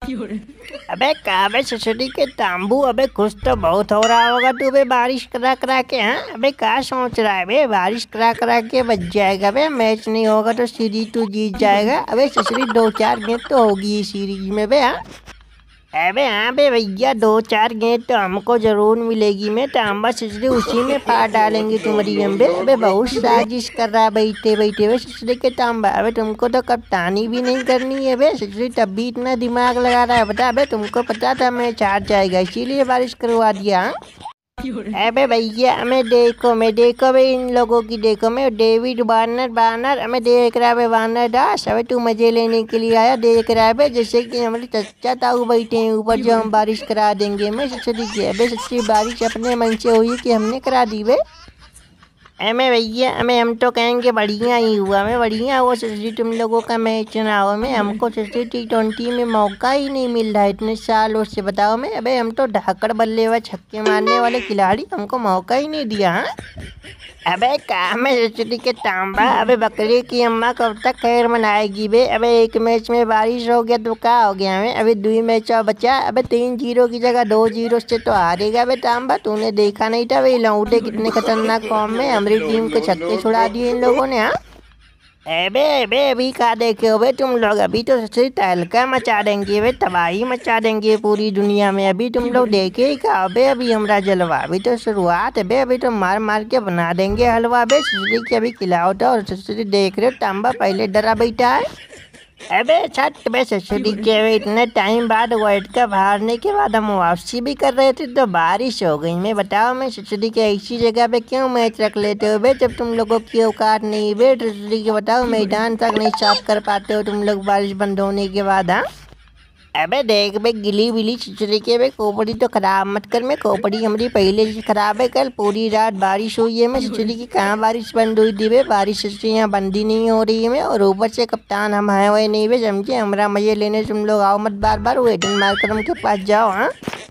अबे काबे ससुरी के तांबू, अबे खुश तो बहुत हो रहा होगा तू बे, बारिश करा करा के। हाँ अबे क्या सोच रहा है बे, बारिश करा करा के बच जाएगा बे, मैच नहीं होगा तो सीरीज तू जीत जाएगा। अबे ससुरी 2-4 गेंद तो होगी इस सीरीज में बे। हाँ अबे हाँ बे भैया, 2-4 गेंद तो हमको जरूर मिलेगी। मैं तांबा ससुरी उसी में फाड़ डालेंगे तुम्हारी हम बे। अबे बहुत साजिश कर रहा है बैठे बैठे बे ससुरी के तांबा। अबे तुमको तो कप्तानी भी नहीं करनी है बे ससुरी, तब भी इतना दिमाग लगा रहा है बता। अबे तुमको पता था मैच हार जाएगा, इसीलिए बारिश करवा दिया। हाँ अबे भैया हमें देखो, मैं देखो भाई इन लोगों की देखो, मैं डेविड वार्नर वार्नर हमें देख रहा है वार्नर दास। अबे तू मजे लेने के लिए आया, देख रहा है बे जैसे कि हमारे चचा ताऊ बैठे हैं ऊपर जो हम बारिश करा देंगे। मैं ससुरी की अबे ससुरी बारिश अपने मन से हुई कि हमने करा दी बे। हमें भैया हमें हम तो कहेंगे बढ़िया ही हुआ, मैं बढ़िया हुआ ससुरी तुम लोगों का मैच ना हो। मैं हमको ससुरी T20 में मौका ही नहीं मिल रहा है इतने सालों से, बताओ। मैं अबे हम तो धाकड़ बल्ले व छक्के मारने वाले खिलाड़ी, हमको मौका ही नहीं दिया। हाँ अबे काम है ससुरी के तांबा। अबे बकरी की अम्मा कब तक खैर मनाएगी बे। अबे एक मैच में बारिश हो गया तो क्या हो गया हमें, अभी 2 मैच और बचा। अबे 3-0 की जगह 2-0 से तो हारेगा बे तांबा। तूने देखा नहीं था वे लौटे कितने खतरनाक फॉर्म में, हमारी टीम के छक्के छुड़ा दिए इन लोगों ने। हाँ अबे अबे अभी क्या देखे हो बे तुम लोग, अभी तो ससुरी तहलका मचा देंगे बे, तबाही मचा देंगे पूरी दुनिया में। अभी तुम लोग देखे ही का बे, अभी हमारा जलवा अभी तो शुरुआत है बे, अभी तो मार मार के बना देंगे हलवा बे ससुरी की। अभी खिलाओ तो, और ससुरी देख रहे हो तांबा पहले डरा बैठा है। अबे छठ बे ससुरी के, इतने टाइम बाद वर्ल्ड कप हारने के बाद हम वापसी भी कर रहे थे तो बारिश हो गई। मैं बताओ मैं ससुरी के ऐसी जगह पे क्यों मैच रख लेते हो बे, जब तुम लोगों की औकात नहीं बे ससुरी के। बताओ मैदान तक नहीं साफ कर पाते हो तुम लोग बारिश बंद होने के बाद। हाँ अबे देख बे गिली बिली ससुरी के बे, खोपड़ी तो खराब मत कर। मैं खोपड़ी हमारी पहले से खराब है, कल पूरी रात बारिश हुई है। मैं ससुरी की कहाँ बारिश बंद हुई थी बे, बारिश ससुरी यहाँ बंद ही नहीं हो रही है। मैं और ऊपर से कप्तान हम हैं हुए नहीं बे, समझे। हमारा मजे लेने तुम लोग आओ मत बार बार, वो एडन मार्करम के पास जाओ। हाँ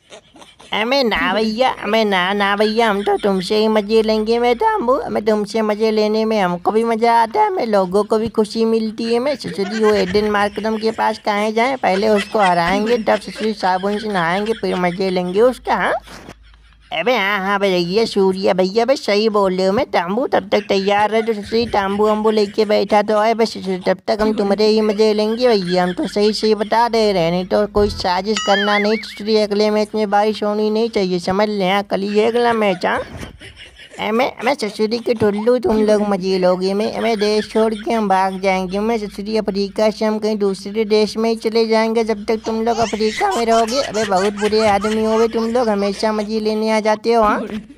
हमें ना भैया, हमें ना भैया, हम तो तुमसे ही मजे लेंगे। मैं तांबू हमें तुमसे मजे लेने में हमको भी मज़ा आता है, हमें लोगों को भी खुशी मिलती है। मैं ससुरी वो एडन मार्करम के पास कहाँ जाएं, पहले उसको हराएंगे तब ससुरी साबुन से नहाएंगे फिर मजे लेंगे उसका। हाँ अबे हाँ हाँ भैया सूर्या भैया बस सही बोल रहे हो। मैं तांबू तब तक तैयार रहे तो ससुरी तांबू अम्बू लेके बैठा तो आए बस ससुरी, तब तक हम तुम्हारे ही मजे लेंगे भैया। हम तो सही सही बता दे रहे हैं, नहीं तो कोई साजिश करना नहीं ससुरी। अगले मैच में बारिश होनी नहीं चाहिए, समझ लें। हाँ कल ही अगला मैच। हाँ मैं ससुरी के टुल्लू तुम लोग मजे लोगे। मैं देश छोड़ के हम भाग जाएंगे। मैं ससुरी अफ्रीका से हम कहीं दूसरे देश में ही चले जाएंगे जब तक तुम लोग अफ्रीका में रहोगे। अबे बहुत बुरे आदमी हो गए तुम लोग, हमेशा मजे लेने आ जाते हो। हाँ